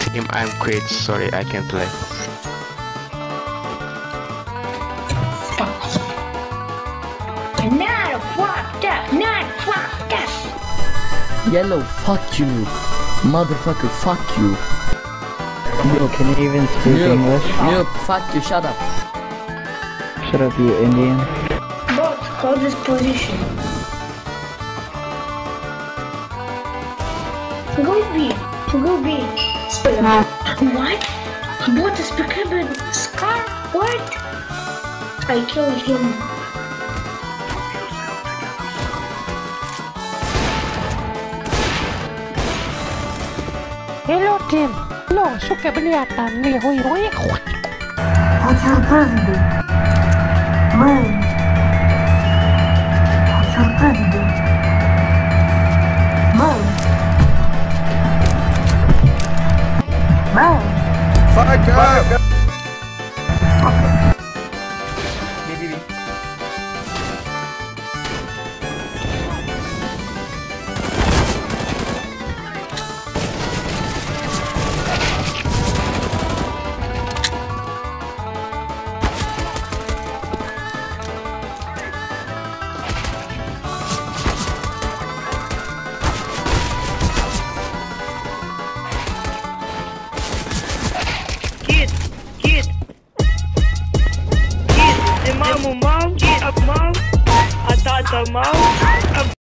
I'm quit. Sorry, I can't play. Not fucked up. Not fucked up. Yellow, fuck you. Motherfucker, fuck you. Yo, can you even speak English? Nope, fuck you, shut up. Shut up, you Indian. Bot, hold this position. Go B. Go B. What? Bot is becoming Scar? What? I killed him. Hello team. Hello, suka kelihatan nih, hoi hoi. What's your president? Man. What's your president? Man. Man. Fuck up! Маму мав, а тата мав.